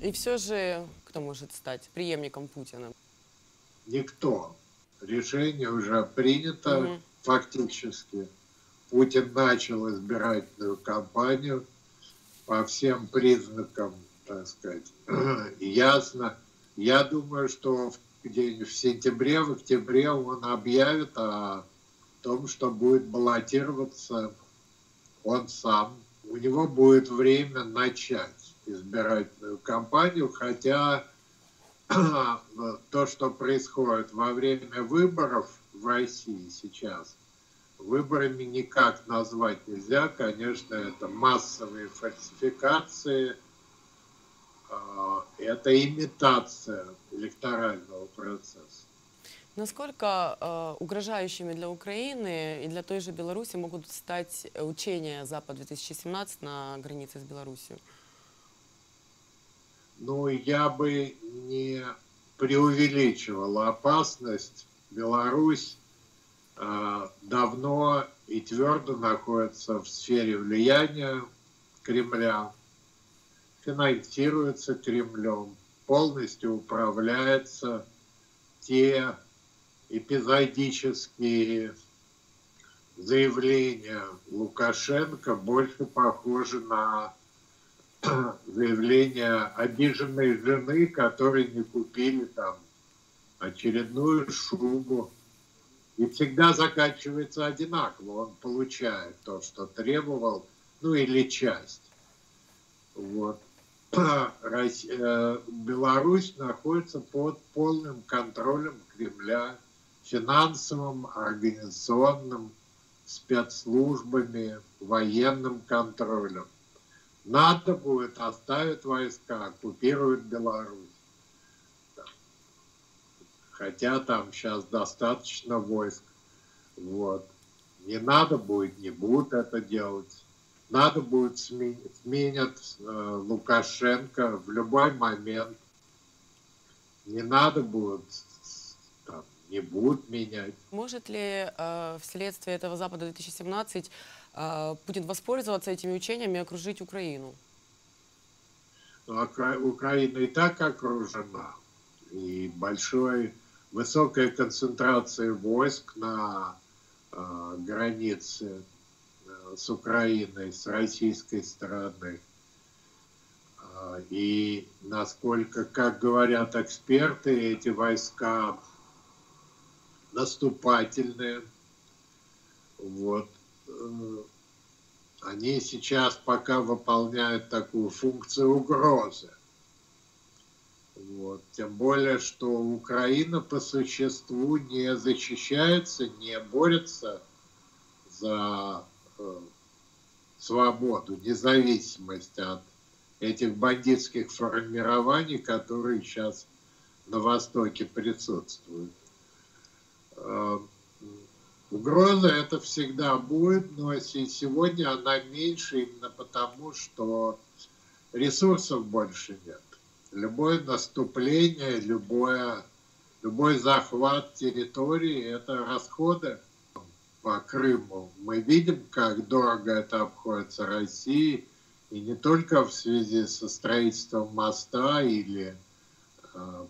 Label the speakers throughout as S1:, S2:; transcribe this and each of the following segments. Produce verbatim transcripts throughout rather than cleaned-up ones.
S1: И все же, кто может стать преемником Путина?
S2: Никто. Решение уже принято
S1: Мгм.
S2: фактически. Путин начал избирательную кампанию по всем признакам, так сказать, ясно. Я думаю, что в, где-нибудь в сентябре, в октябре он объявит о том, что будет баллотироваться он сам. У него будет время начать избирательную кампанию, хотя то, что происходит во время выборов в России сейчас, выборами никак назвать нельзя. Конечно, это массовые фальсификации, это имитация электорального процесса.
S1: Насколько э, угрожающими для Украины и для той же Беларуси могут стать учения Запад-две тысячи семнадцать на границе с Беларусью?
S2: Ну, я бы не преувеличивал опасность. Беларусь э, давно и твердо находится в сфере влияния Кремля, финансируется Кремлем, полностью управляется. Те эпизодические заявления Лукашенко больше похожи на заявление обиженной жены, которой не купили там очередную шубу. И всегда заканчивается одинаково. Он получает то, что требовал, ну или часть. Вот. Беларусь находится под полным контролем Кремля, финансовым, организационным, спецслужбами, военным контролем. НАТО будет оставить войска, оккупирует Беларусь. Хотя там сейчас достаточно войск. Вот. Не надо будет, не будут это делать. Надо будет сменить, сменят э, Лукашенко в любой момент. Не надо будет, там, не будут менять.
S1: Может ли э, вследствие этого Запада-две тысячи семнадцать э, Путин воспользоваться этими учениями и окружить Украину?
S2: Но Украина и так окружена. И большой, высокая концентрация войск на э, границе э, с Украиной, с российской стороны. Э, и насколько, как говорят эксперты, эти войска наступательные. Вот. Они сейчас пока выполняют такую функцию угрозы. Вот. Тем более, что Украина по существу не защищается, не борется за э, свободу, независимость от этих бандитских формирований, которые сейчас на Востоке присутствуют. Э, Угроза это всегда будет, но сегодня она меньше именно потому, что ресурсов больше нет. Любое наступление, любое, любой захват территории – это расходы. По Крыму мы видим, как дорого это обходится России, и не только в связи со строительством моста или э,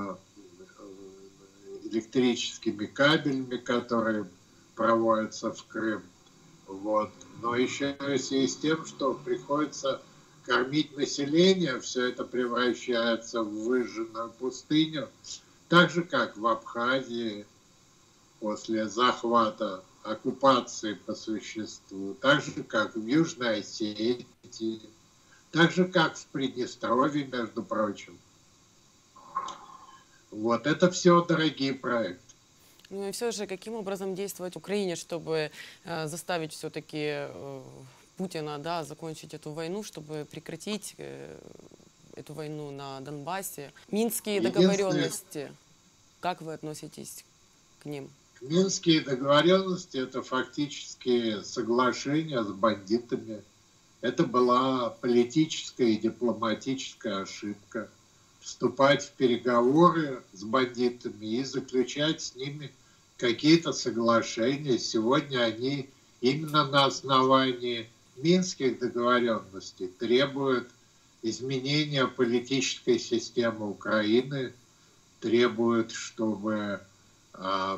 S2: электрическими кабелями, которые проводятся в Крым. Вот. Но еще и в связи с тем, что приходится кормить население, все это превращается в выжженную пустыню, так же, как в Абхазии после захвата, оккупации по существу, так же, как в Южной Осетии, так же, как в Приднестровье, между прочим. Вот, это все дорогие проекты.
S1: Ну и все же, каким образом действовать Украине, чтобы э, заставить все-таки э, Путина, да, закончить эту войну, чтобы прекратить э, эту войну на Донбассе? Минские договоренности, как вы относитесь к ним?
S2: Минские договоренности – это фактически соглашение с бандитами. Это была политическая и дипломатическая ошибка. Вступать в переговоры с бандитами и заключать с ними какие-то соглашения. Сегодня они именно на основании Минских договоренностей требуют изменения политической системы Украины требуют, чтобы а,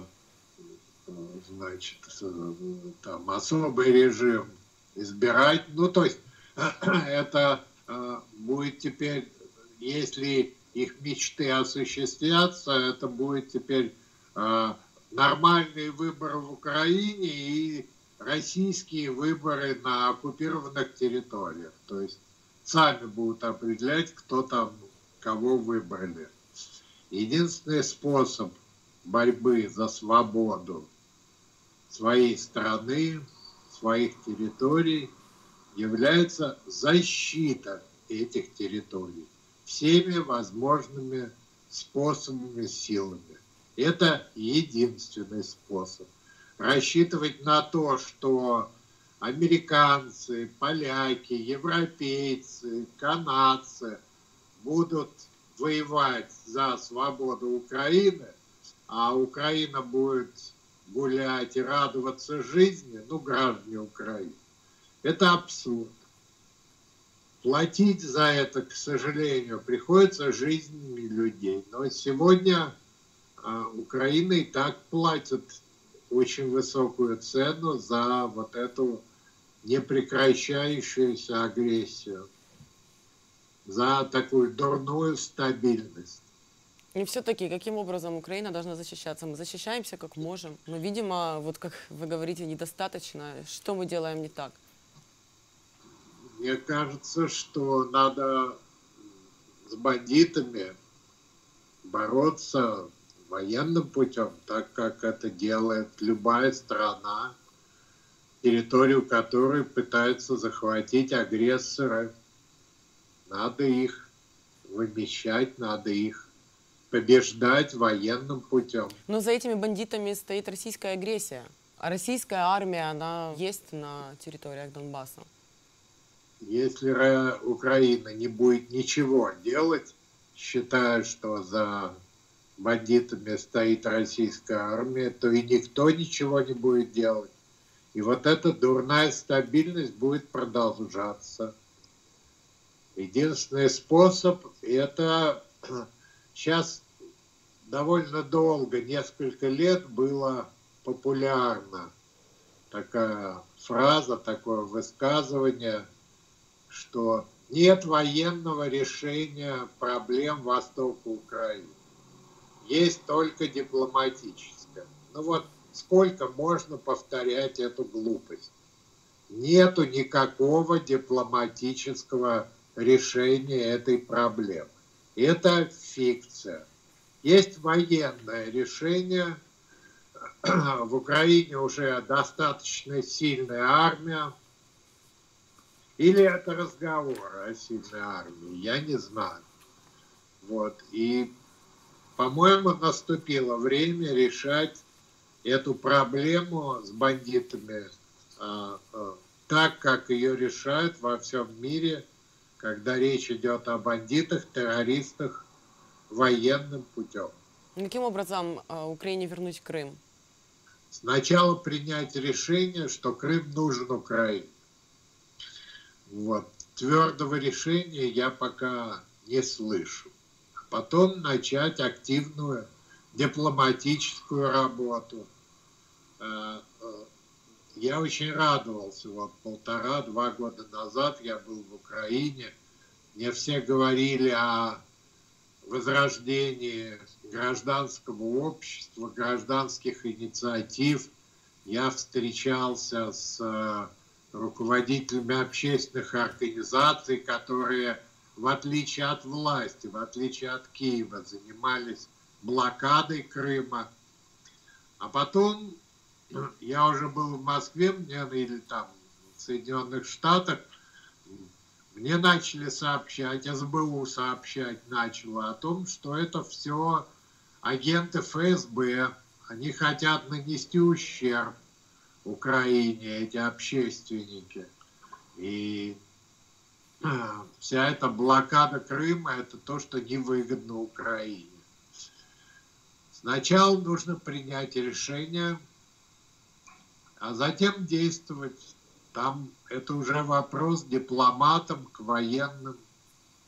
S2: значит, там особый режим избирать. Ну, то есть это а, будет теперь, если их мечты осуществятся, это будет теперь а, нормальные выборы в Украине и российские выборы на оккупированных территориях. То есть сами будут определять, кто там кого выбрали. Единственный способ борьбы за свободу своей страны, своих территорий является защита этих территорий всеми возможными способами, силами. Это единственный способ. Рассчитывать на то, что американцы, поляки, европейцы, канадцы будут воевать за свободу Украины, а Украина будет гулять и радоваться жизни, ну, граждане Украины. Это абсурд. Платить за это, к сожалению, приходится жизнями людей. Но сегодня а, Украина и так платит очень высокую цену за вот эту непрекращающуюся агрессию, за такую дурную стабильность.
S1: И все-таки, каким образом Украина должна защищаться? Мы защищаемся как можем, но, видимо, вот как вы говорите, недостаточно. Что мы делаем не так?
S2: Мне кажется, что надо с бандитами бороться военным путем, так как это делает любая страна, территорию которой пытаются захватить агрессоры. Надо их вымещать, надо их побеждать военным путем.
S1: Но за этими бандитами стоит российская агрессия. А российская армия, она есть на территориях Донбасса.
S2: Если Украина не будет ничего делать, считая, что за бандитами стоит российская армия, то и никто ничего не будет делать. И вот эта дурная стабильность будет продолжаться. Единственный способ – это сейчас довольно долго, несколько лет было популярно такая фраза, такое высказывание, что нет военного решения проблем Востока Украины. Есть только дипломатическое. Ну вот сколько можно повторять эту глупость? Нету никакого дипломатического решения этой проблемы. Это фикция. Есть военное решение. В Украине уже достаточно сильная армия. Или это разговоры о сильной армии, я не знаю. Вот. И, по-моему, наступило время решать эту проблему с бандитами а, а, так, как ее решают во всем мире, когда речь идет о бандитах, террористах, военным путем.
S1: Каким образом а, Украине вернуть Крым?
S2: Сначала принять решение, что Крым нужен Украине. Вот. Твердого решения я пока не слышу. Потом начать активную дипломатическую работу. Я очень радовался. Вот полтора-два года назад я был в Украине. Мне все говорили о возрождении гражданского общества, гражданских инициатив. Я встречался с руководителями общественных организаций, которые, в отличие от власти, в отличие от Киева, занимались блокадой Крыма. А потом я уже был в Москве, мне, или там в Соединенных Штатах, мне начали сообщать, эс бэ у сообщать начало о том, что это все агенты эф эс бэ, они хотят нанести ущерб Украине, эти общественники. И вся эта блокада Крыма – это то, что невыгодно Украине. Сначала нужно принять решение, а затем действовать. Там это уже вопрос дипломатам к военным.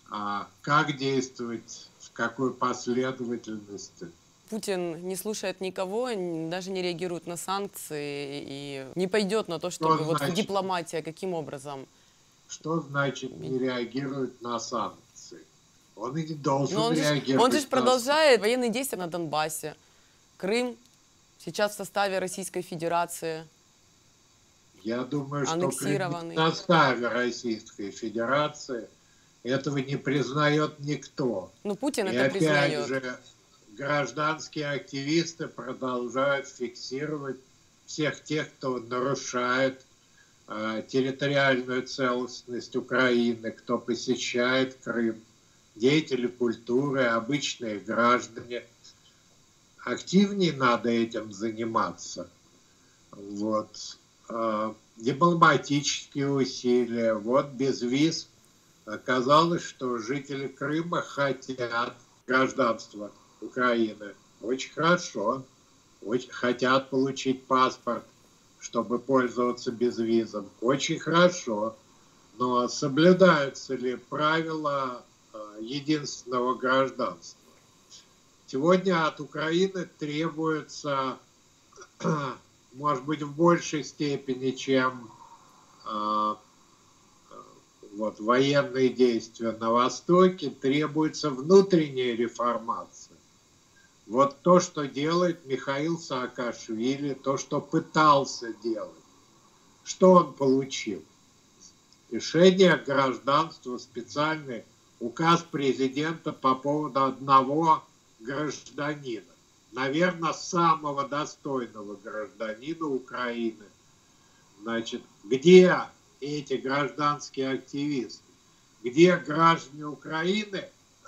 S2: А как действовать, в какой последовательности?
S1: Путин не слушает никого, н- даже не реагирует на санкции и не пойдет на то,
S2: Что
S1: чтобы вот
S2: значит,
S1: дипломатия каким образом.
S2: что значит не реагирует на санкции? Он и не должен
S1: Но он же, ж- он же ж
S2: реагировать на санкции.
S1: продолжает военные действия на Донбассе. Крым сейчас в составе Российской Федерации,
S2: Я думаю, что Крым не в
S1: аннексированный.
S2: составе Российской Федерации. Этого не признает никто.
S1: Ну, Путин
S2: И
S1: это
S2: опять
S1: признает.
S2: же, гражданские активисты продолжают фиксировать всех тех, кто нарушает э, территориальную целостность Украины, кто посещает Крым, деятели культуры, обычные граждане. Активнее надо этим заниматься. Вот. Э, дипломатические усилия. Вот без виз оказалось, что жители Крыма хотят гражданства Украины. Очень хорошо. Очень хотят получить паспорт, чтобы пользоваться безвизом. Очень хорошо. Но соблюдаются ли правила э, единственного гражданства? Сегодня от Украины требуется, может быть, в большей степени, чем э, вот, военные действия на Востоке, требуется внутренняя реформация. Вот то, что делает Михаил Саакашвили, то, что пытался делать, что он получил? Решение гражданства, специальный указ президента по поводу одного гражданина. Наверное, самого достойного гражданина Украины. Значит, где эти гражданские активисты? Где граждане Украины,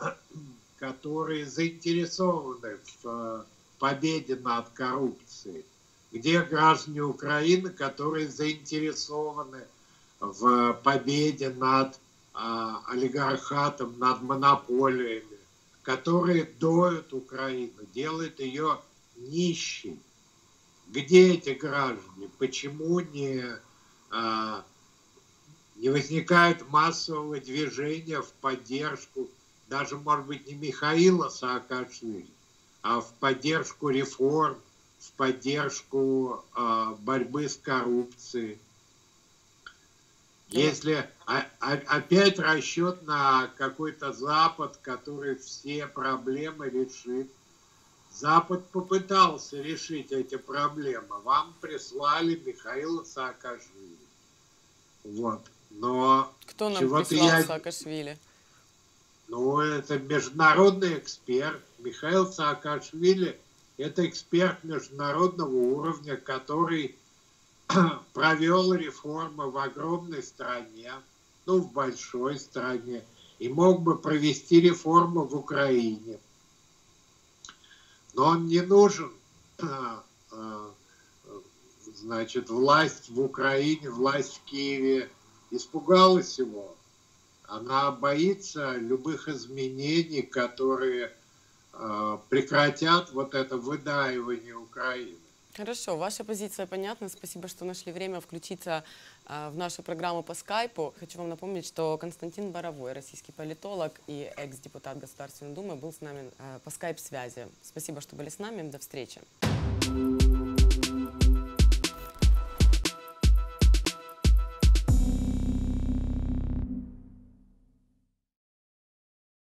S2: которые заинтересованы в победе над коррупцией? Где граждане Украины, которые заинтересованы в победе над а, олигархатом, над монополиями, которые доют Украину, делают ее нищей? Где эти граждане? Почему не, а, не возникает массового движения в поддержку, даже, может быть, не Михаила Саакашвили, а в поддержку реформ, в поддержку а, борьбы с коррупцией? Если а, а, опять расчет на какой-то Запад, который все проблемы решит. Запад попытался решить эти проблемы. Вам прислали Михаила Саакашвили. Вот. Но
S1: Кто нам
S2: чего-то
S1: прислал
S2: я...
S1: Саакашвили?
S2: Ну, это международный эксперт. Михаил Саакашвили – это эксперт международного уровня, который провел реформы в огромной стране, ну, в большой стране, и мог бы провести реформы в Украине. Но он не нужен, значит, власть в Украине, власть в Киеве испугалась его. Она боится любых изменений, которые прекратят вот это выдаивание Украины.
S1: Хорошо, ваша позиция понятна. Спасибо, что нашли время включиться а, в нашу программу по скайпу. Хочу вам напомнить, что Константин Боровой, российский политолог и экс-депутат Государственной Думы, был с нами а, по скайп-связи. Спасибо, что были с нами. До встречи.